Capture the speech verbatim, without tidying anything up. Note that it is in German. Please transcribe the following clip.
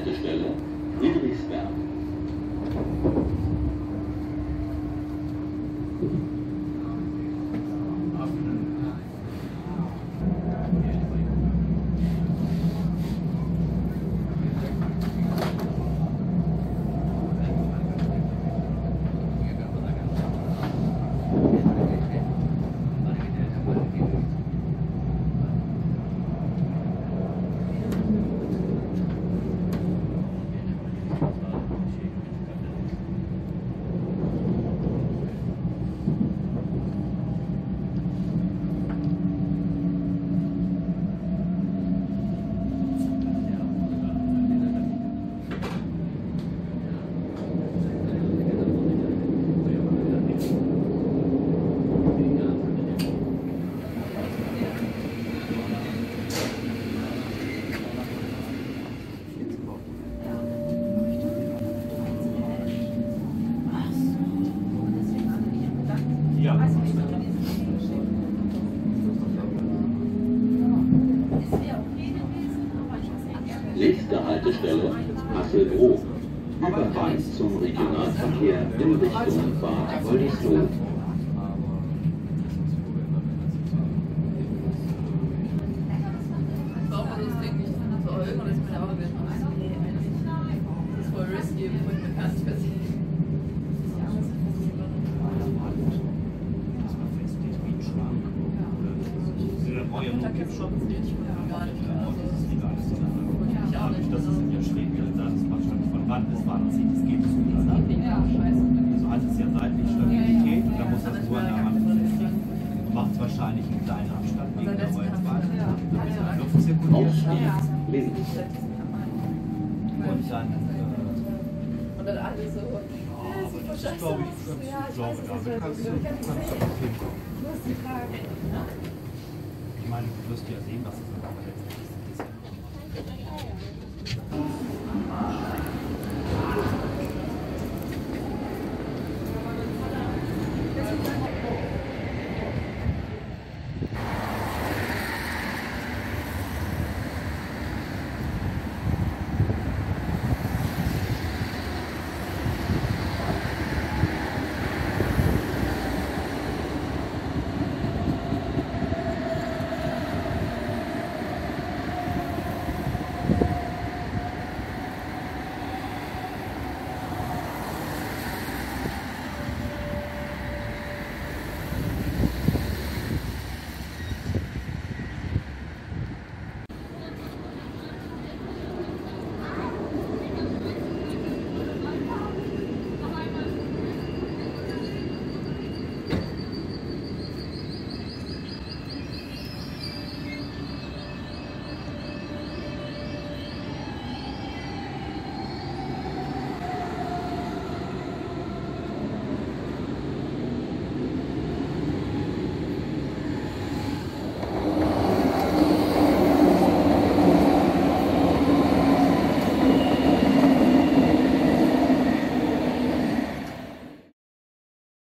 Haltestelle Friedrichsberg. Nächste Haltestelle Hasselbrook. Übergang zum Regionalverkehr in Richtung Bad Oldesloe. Das ist in der Schräge, da ist man schon von Rand bis Wand sieht, es geht zu. So hat es ja seitlich Stabilität und da muss das nur an der Hand befestigen. Macht wahrscheinlich einen kleinen Abstand gegen der Holzwand, damit die Luft zirkuliert. Und dann. Äh, und dann alles so. Das ist, glaube ich, ganz, ich glaube, damit kannst du, kannst du hinkommen. Ich meine, du wirst ja sehen, was es ist.